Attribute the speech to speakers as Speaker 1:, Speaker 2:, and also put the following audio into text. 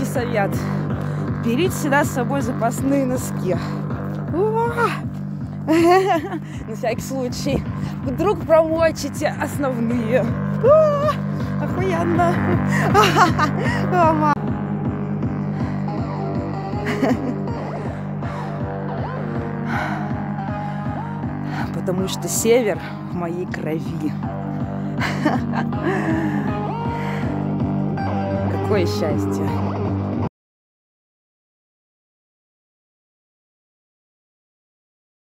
Speaker 1: Следующий совет. Берите всегда с собой запасные носки. На всякий случай. Вдруг промочите основные. Охуенно. Потому что север в моей крови. Какое счастье.